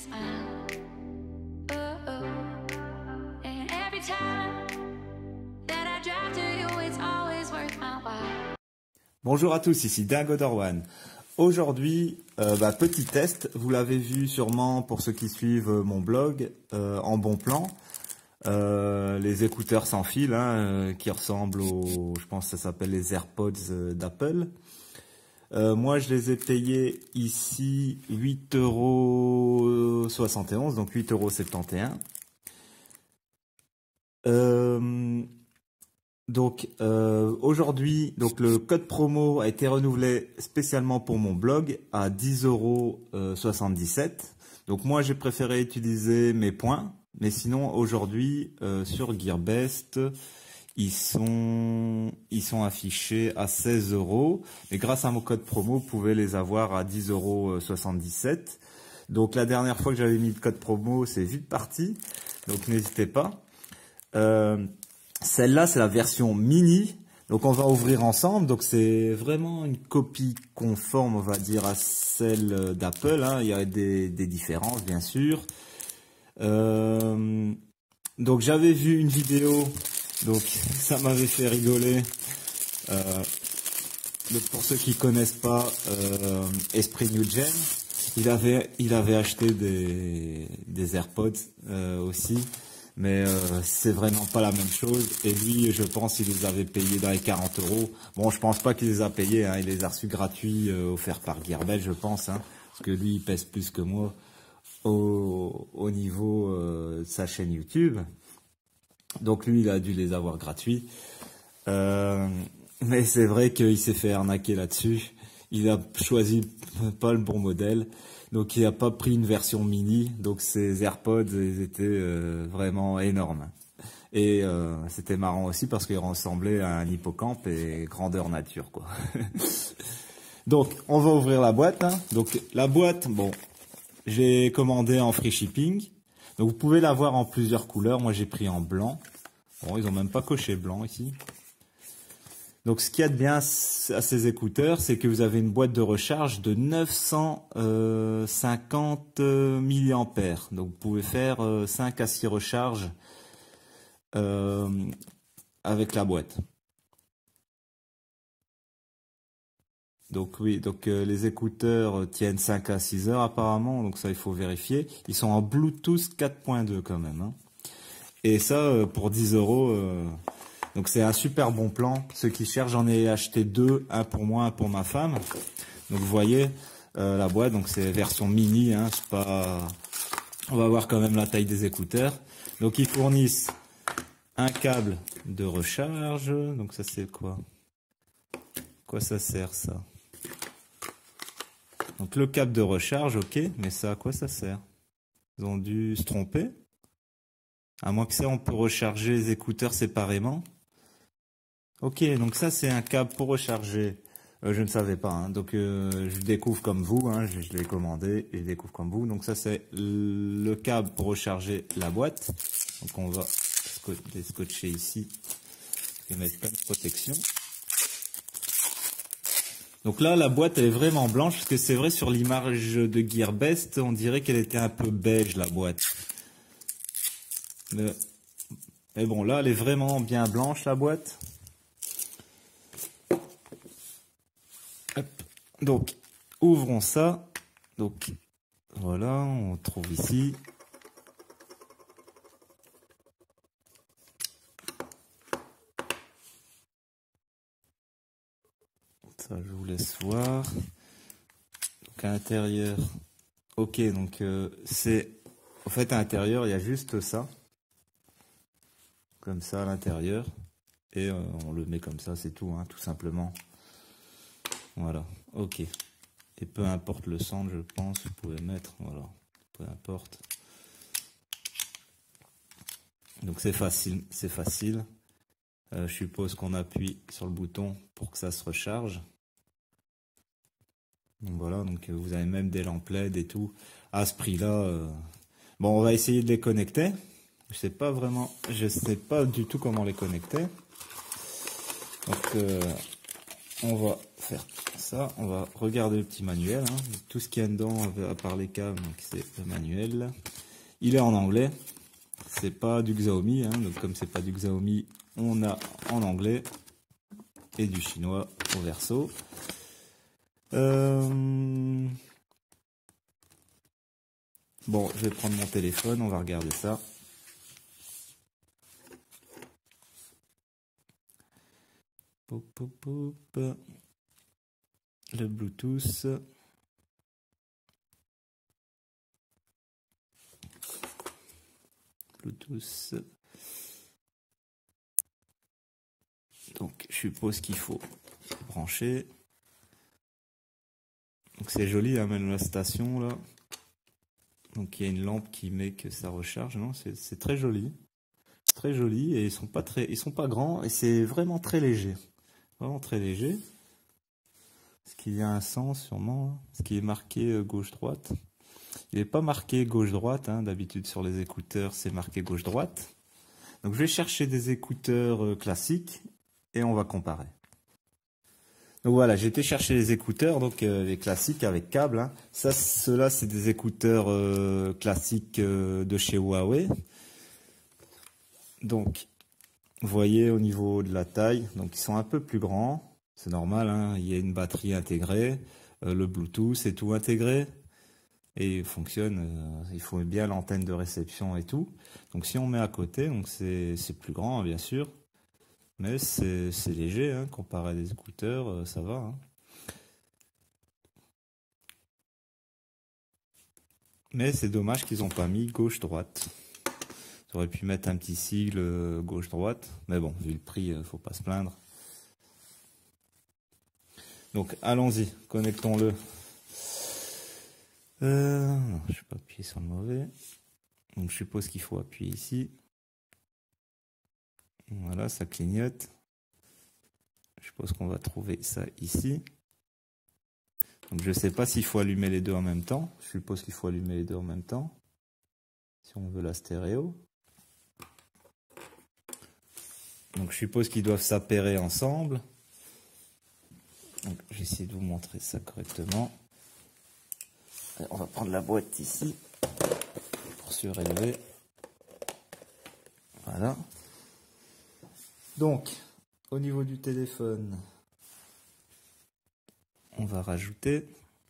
smile. And every time that I drive to you, it's always worth my while. Bonjour à tous, ici Dingodor1. Aujourd'hui, petit test, vous l'avez vu sûrement pour ceux qui suivent mon blog en bon plan. Les écouteurs sans fil qui ressemblent aux, je pense que ça s'appelle les AirPods d'Apple. Moi je les ai payés ici 8,71 €, donc 8,71 €. Aujourd'hui, le code promo a été renouvelé spécialement pour mon blog à 10,77 €. Donc moi j'ai préféré utiliser mes points, mais sinon aujourd'hui sur Gearbest ils sont affichés à 16 €. Et grâce à mon code promo, vous pouvez les avoir à 10,77 €. Donc la dernière fois que j'avais mis le code promo, c'est vite parti. Donc n'hésitez pas. Celle-là, c'est la version mini. Donc on va ouvrir ensemble. Donc c'est vraiment une copie conforme, on va dire, à celle d'Apple. Il y a des différences, bien sûr. Donc j'avais vu une vidéo. Donc ça m'avait fait rigoler. Pour ceux qui connaissent pas Esprit New Gen, il avait acheté des AirPods aussi. Mais c'est vraiment pas la même chose. Et lui, je pense, il les avait payés dans les 40 €. Bon, je pense pas qu'il les a payés. Il les a reçus gratuits, offerts par Gearbest, je pense. Parce que lui, il pèse plus que moi au niveau de sa chaîne YouTube. Donc lui, il a dû les avoir gratuits. Mais c'est vrai qu'il s'est fait arnaquer là-dessus. Il a choisi pas le bon modèle. Donc il n'a pas pris une version mini, donc ces AirPods ils étaient vraiment énormes. Et c'était marrant aussi parce qu'ils ressemblaient à un hippocampe et grandeur nature quoi. Donc on va ouvrir la boîte. Donc la boîte, bon, j'ai commandé en free shipping. Donc vous pouvez l'avoir en plusieurs couleurs. Moi j'ai pris en blanc. Bon, ils ont même pas coché blanc ici. Donc ce qu'il y a de bien à ces écouteurs, c'est que vous avez une boîte de recharge de 950 milliampères. Donc vous pouvez faire 5 à 6 recharges avec la boîte. Donc oui, les écouteurs tiennent 5 à 6 heures apparemment, donc ça il faut vérifier. Ils sont en Bluetooth 4.2 quand même. Et ça pour 10 €. Donc c'est un super bon plan. Ceux qui cherchent, j'en ai acheté deux, un pour moi, un pour ma femme. Donc vous voyez la boîte, donc c'est version mini. C'est pas. On va voir quand même la taille des écouteurs. Donc ils fournissent un câble de recharge. Donc ça c'est quoi? Quoi ça sert ça? Donc le câble de recharge, ok, mais ça à quoi ça sert? Ils ont dû se tromper. À moins que ça, on peut recharger les écouteurs séparément. Ok, donc ça c'est un câble pour recharger. Je ne savais pas, donc je découvre comme vous, je l'ai commandé et je découvre comme vous. Donc ça c'est le câble pour recharger la boîte. Donc on va scotcher ici et mettre plein de protection. Donc là la boîte elle est vraiment blanche parce que c'est vrai sur l'image de Gearbest on dirait qu'elle était un peu beige la boîte. Mais bon là elle est vraiment bien blanche la boîte. Donc, ouvrons ça. Donc, voilà, on trouve ici. Ça, je vous laisse voir. Donc, à l'intérieur. Ok, donc c'est... En fait, à l'intérieur, il y a juste ça. Comme ça, à l'intérieur. Et on le met comme ça, c'est tout, tout simplement. Voilà, ok. Et peu importe le centre, je pense, vous pouvez mettre, voilà, peu importe. Donc c'est facile, c'est facile. Je suppose qu'on appuie sur le bouton pour que ça se recharge. Donc voilà, donc vous avez même des lampes LED et tout. À ce prix-là, bon, on va essayer de les connecter. Je sais pas du tout comment les connecter. Donc on va faire ça. On va regarder le petit manuel. Hein. Tout ce qu'il y a dedans, à part les câbles, donc c'est le manuel. Il est en anglais. C'est pas du Xiaomi. Hein. Donc comme c'est pas du Xiaomi, on a en anglais et du chinois au verso. Bon, je vais prendre mon téléphone. On va regarder ça. Pop, pop, pop. Le Bluetooth. Bluetooth. Donc, je suppose qu'il faut brancher. Donc, c'est joli, hein, même la station, là. Donc, il y a une lampe qui met que ça recharge. Non, c'est très joli. Très joli. Et ils sont pas grands. Et c'est vraiment très léger. Vraiment très léger. Est-ce qu'il y a un sens sûrement? Est-ce qu'il est marqué gauche-droite? Il n'est pas marqué gauche-droite. Hein. D'habitude sur les écouteurs, c'est marqué gauche-droite. Donc je vais chercher des écouteurs classiques et on va comparer. Donc voilà, j'ai été chercher les écouteurs, donc les classiques avec câble. Hein. Ça, ceux-là, c'est des écouteurs classiques de chez Huawei. Donc, vous voyez au niveau de la taille, donc ils sont un peu plus grands, c'est normal, hein, il y a une batterie intégrée, le Bluetooth est tout intégré, et il fonctionne, il faut bien l'antenne de réception et tout. Donc si on met à côté, donc c'est plus grand, hein, bien sûr, mais c'est léger, hein, comparé à des écouteurs, ça va. Hein. Mais c'est dommage qu'ils n'ont pas mis gauche-droite. J'aurais pu mettre un petit sigle gauche-droite, mais bon, vu le prix, faut pas se plaindre. Donc, allons-y, connectons-le. Non, je ne vais pas appuyer sur le mauvais. Donc, je suppose qu'il faut appuyer ici. Voilà, ça clignote. Je suppose qu'on va trouver ça ici. Donc, je ne sais pas s'il faut allumer les deux en même temps. Je suppose qu'il faut allumer les deux en même temps. Si on veut la stéréo. Donc je suppose qu'ils doivent s'appairer ensemble. Donc j'ai essayé de vous montrer ça correctement. On va prendre la boîte ici pour surélever. Voilà. Donc au niveau du téléphone, on va rajouter.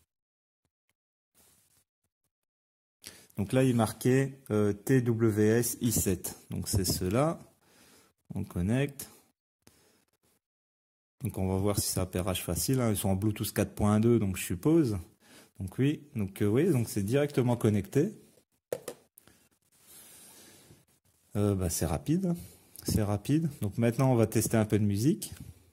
Donc là il marquait TWS i7. Donc c'est ceux-là. On connecte. Donc on va voir si c'est appairage facile. Hein. Ils sont en Bluetooth 4.2, donc je suppose. Donc oui, donc c'est directement connecté. C'est rapide. C'est rapide. Donc maintenant on va tester un peu de musique.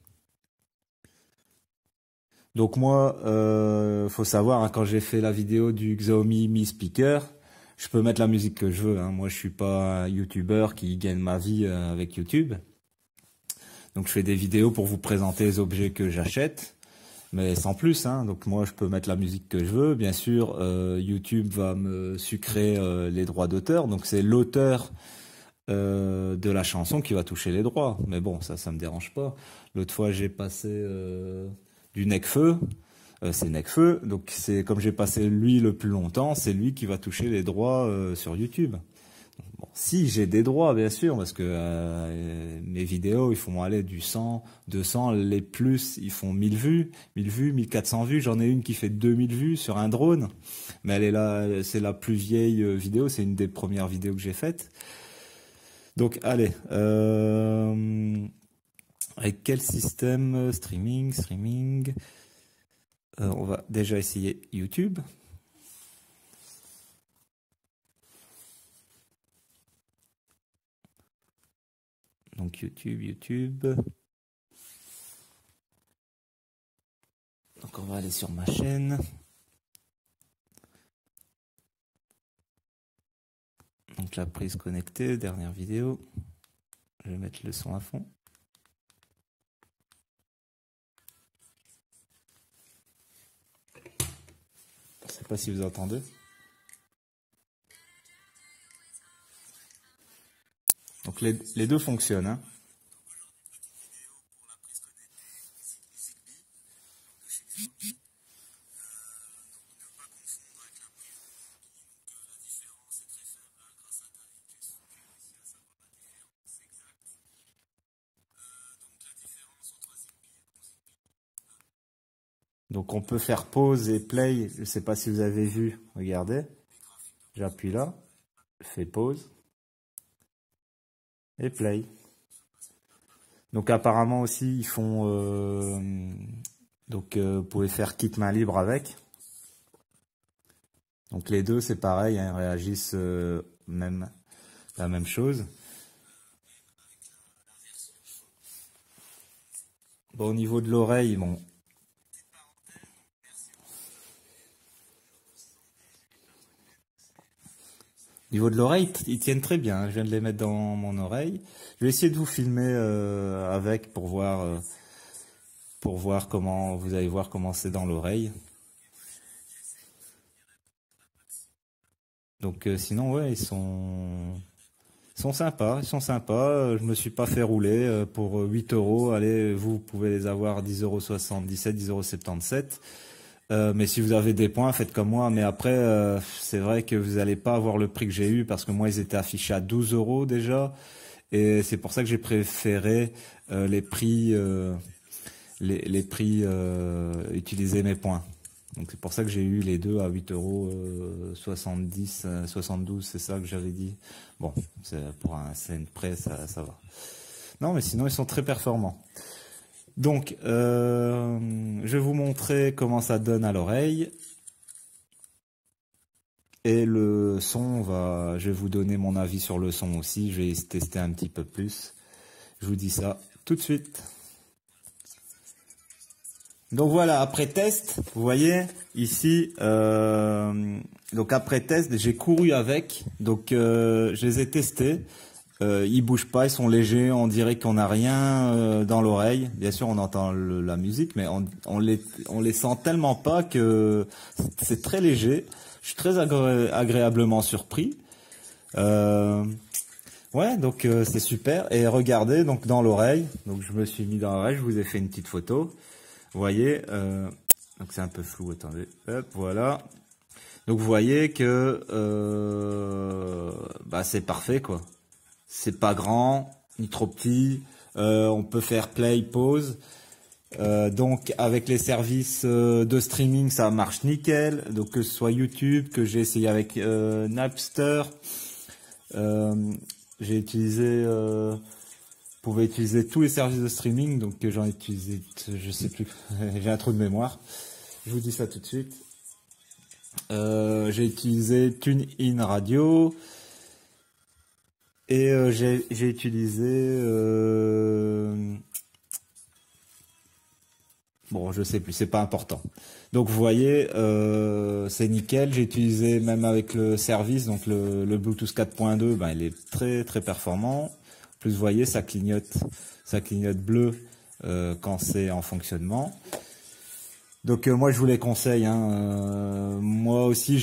Donc moi, faut savoir, hein, quand j'ai fait la vidéo du Xiaomi Mi Speaker, je peux mettre la musique que je veux. Hein. Moi, je suis pas un YouTuber qui gagne ma vie avec YouTube. Donc, je fais des vidéos pour vous présenter les objets que j'achète, mais sans plus. Hein. Donc, moi, je peux mettre la musique que je veux. Bien sûr, YouTube va me sucrer les droits d'auteur. Donc, c'est l'auteur de la chanson qui va toucher les droits. Mais bon, ça me dérange pas. L'autre fois, j'ai passé du Necfeu. C'est Necfeu, donc c'est comme j'ai passé lui le plus longtemps, c'est lui qui va toucher les droits sur YouTube. Bon, si j'ai des droits bien sûr, parce que mes vidéos ils font aller du 100, 200, les plus ils font 1000 vues, 1400 vues, j'en ai une qui fait 2000 vues sur un drone, mais elle est là, c'est la plus vieille vidéo, c'est une des premières vidéos que j'ai faites. Donc allez, avec quel système streaming on va déjà essayer YouTube. Donc YouTube. Donc on va aller sur ma chaîne. Donc la prise connectée, dernière vidéo. Je vais mettre le son à fond. Je ne sais pas si vous entendez. Donc les deux fonctionnent. Hein. Donc on peut faire pause et play. Je ne sais pas si vous avez vu. Regardez. J'appuie là. Je fais pause. Et play. Donc apparemment aussi ils font... vous pouvez faire kit main libre avec. Donc les deux c'est pareil, hein, ils réagissent même la même chose. Bon, au niveau de l'oreille, bon. Au niveau de l'oreille, ils tiennent très bien, hein. Je viens de les mettre dans mon oreille. Je vais essayer de vous filmer avec pour voir comment, vous allez voir comment c'est dans l'oreille. Donc sinon, ouais, ils sont sympas, ils sont sympas. Je me suis pas fait rouler pour 8 euros. Allez, vous pouvez les avoir 10,77 €, 10,77 €. Mais si vous avez des points, faites comme moi. Mais après, c'est vrai que vous n'allez pas avoir le prix que j'ai eu parce que moi, ils étaient affichés à 12 € déjà. Et c'est pour ça que j'ai préféré les prix, utiliser mes points. Donc c'est pour ça que j'ai eu les deux à 8,70 €, 72, c'est ça que j'avais dit. Bon, pour un cent près, ça va. Non, mais sinon ils sont très performants. Donc, je vais vous montrer comment ça donne à l'oreille. Et le son, je vais vous donner mon avis sur le son aussi. Je vais tester un petit peu plus. Je vous dis ça tout de suite. Donc voilà, après test, vous voyez ici, donc après test, j'ai couru avec, donc je les ai testés. Ils bougent pas, ils sont légers, on dirait qu'on n'a rien dans l'oreille. Bien sûr, on entend la musique, mais on les sent tellement pas que c'est très léger. Je suis très agréablement surpris. Ouais, donc c'est super. Et regardez, donc dans l'oreille, donc je me suis mis dans l'oreille, je vous ai fait une petite photo. Vous voyez, donc c'est un peu flou, attendez, hop, voilà. Donc vous voyez que c'est parfait quoi. C'est pas grand, ni trop petit. On peut faire play, pause. Donc avec les services de streaming, ça marche nickel. Donc que ce soit YouTube, que j'ai essayé avec Napster, j'ai utilisé. Vous pouvez utiliser tous les services de streaming, donc j'en ai utilisé, je sais plus, j'ai un trou de mémoire. Je vous dis ça tout de suite. J'ai utilisé TuneIn Radio et j'ai utilisé, bon, je sais plus, c'est pas important. Donc vous voyez, c'est nickel. J'ai utilisé même avec le service, donc le Bluetooth 4.2, il est très très performant. Plus vous voyez, ça clignote bleu quand c'est en fonctionnement. Donc moi je vous les conseille. Hein. Moi aussi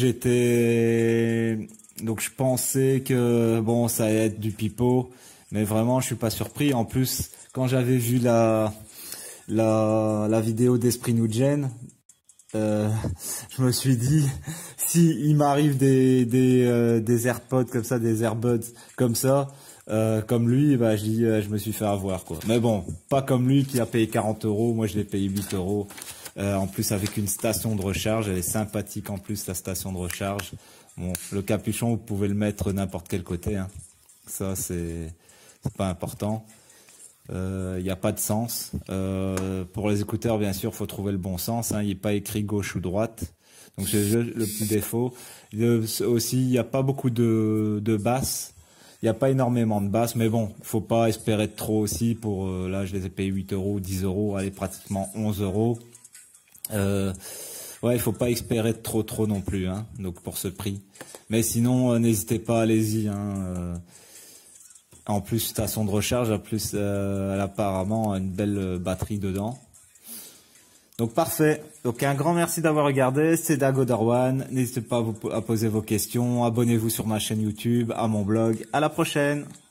donc je pensais que bon ça allait être du pipeau, mais vraiment je suis pas surpris. En plus quand j'avais vu la vidéo d'Esprit Nugen, je me suis dit si il m'arrive des AirPods comme ça, des Airbuds comme ça. Comme lui, je me suis fait avoir quoi. Mais bon, pas comme lui qui a payé 40 €. Moi, je l'ai payé 8 €. En plus, avec une station de recharge, elle est sympathique en plus la station de recharge. Bon, le capuchon, vous pouvez le mettre n'importe quel côté. Hein. Ça, c'est pas important. Il n'y a pas de sens. Pour les écouteurs, bien sûr, faut trouver le bon sens. Hein. Il n'est pas écrit gauche ou droite. Donc c'est le petit défaut. Aussi, il n'y a pas beaucoup de basses. Il n'y a pas énormément de basses, mais bon, faut pas espérer de trop aussi. Pour là, je les ai payés 8 €, 10 €, allez pratiquement 11 €. Ouais, il faut pas espérer de trop non plus, hein. Donc pour ce prix. Mais sinon, n'hésitez pas, allez-y. Hein, en plus, station de recharge, en plus, elle a apparemment une belle batterie dedans. Donc parfait. Donc un grand merci d'avoir regardé. C'est Dago Darwan. N'hésitez pas à poser vos questions. Abonnez-vous sur ma chaîne YouTube, à mon blog. À la prochaine.